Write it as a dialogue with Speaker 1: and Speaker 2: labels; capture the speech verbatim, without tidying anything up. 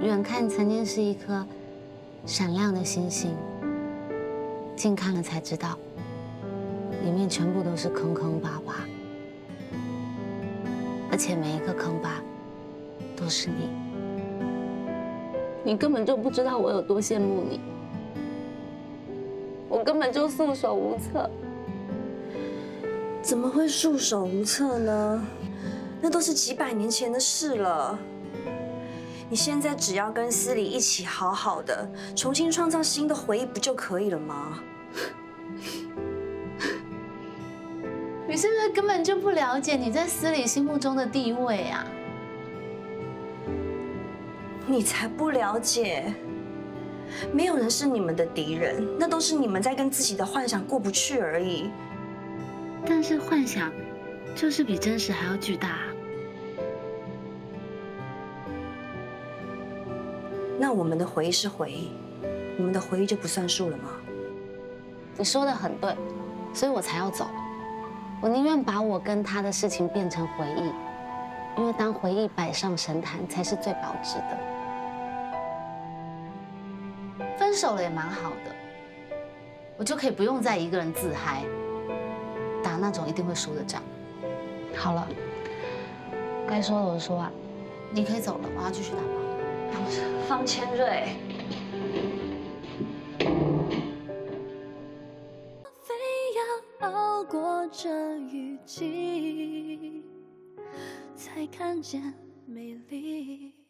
Speaker 1: 远看曾经是一颗闪亮的星星，近看了才知道，里面全部都是坑坑巴巴，而且每一个坑疤都是你。你根本就不知道我有多羡慕你，我根本就束手无策。
Speaker 2: 怎么会束手无策呢？那都是几百年前的事了。你现在只要跟思礼一起好好的，重新创造新的回忆，不就可以了吗？
Speaker 1: 你是不是根本就不了解你在思礼心目中的地位啊？
Speaker 2: 你才不了解。没有人是你们的敌人，那都是你们在跟自己的幻想过不去而已。
Speaker 1: 但是幻想就是比真实还要巨大啊。
Speaker 2: 那我们的回忆是回忆，你们的回忆就不算数了吗？
Speaker 1: 你说的很对，所以我才要走。我宁愿把我跟他的事情变成回忆，因为当回忆摆上神坛才是最保值的。分手了也蛮好的，我就可以不用再一个人自嗨，打那种一定会输的仗。好了，该说的我说完，你可以走了，我要继续打包。
Speaker 2: 方千瑞，
Speaker 3: 非要熬过这雨季，才看见美丽。